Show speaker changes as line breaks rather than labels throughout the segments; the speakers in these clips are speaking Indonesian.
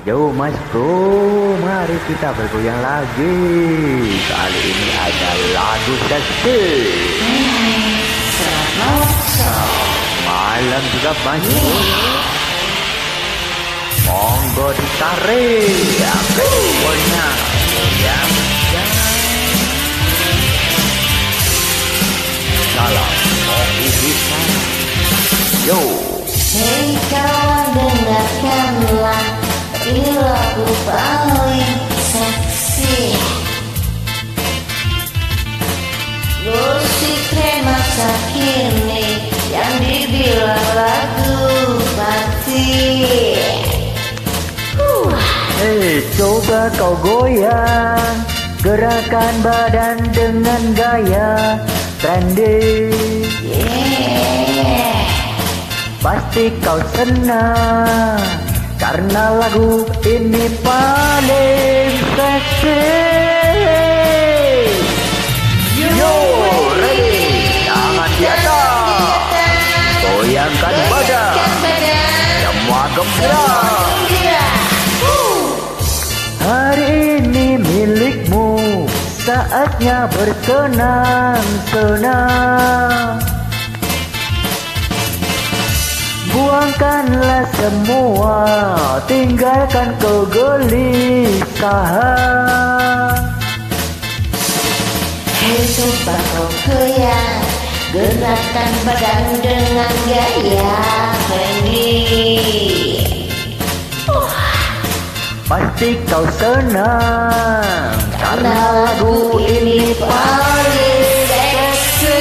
Yo mas bro, mari kita bergoyang lagi. Kali ini ada lagu seksi. Malam juga banyak. Monggo ditarik. Pokoknya goyang. Salam motivasi. Yo.
Hei kawan, dengarkanlah, ini lagu paling seksi. Musik masa kini yang dibilang lagu party.
Hei, coba kau goyang, gerakan badan dengan gaya trendy. Pasti kau senang karena lagu ini paling seksi. Yo, ready, tangan di atas, goyangkan badan, semua gembira. Hari ini milikmu, saatnya bersenang-senang. Buangkanlah semua, tinggalkan kegelisahan.
Hei coba kau goyang, gerakan badan dengan gaya trendy.
Pasti kau senang karena lagu ini paling seksi.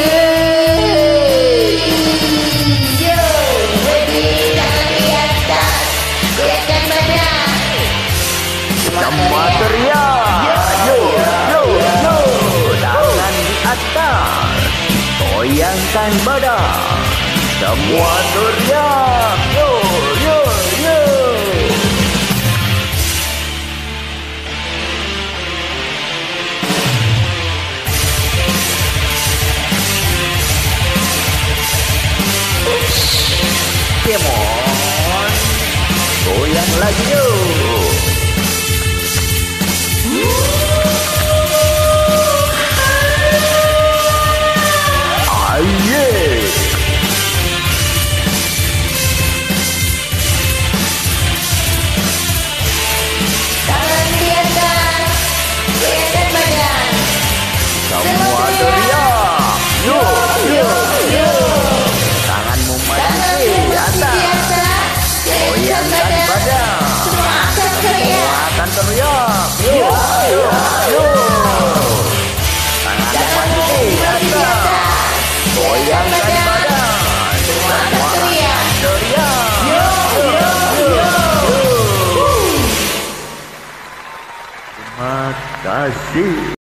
Semua teriak, yo, yo, yo, tangan di atas, goyangkan badan, semua teriak, yo, yo, yo. Come on, goyang lagi yo. Semua teriak, yo, yo, yo. Tanganmu maju di atas, goyangkan badan, semua akan teriak, yo, yo, yo. Tanganmu maju di atas, goyangkan badan, semua akan teriak, yo, yo, yo. Terima kasih.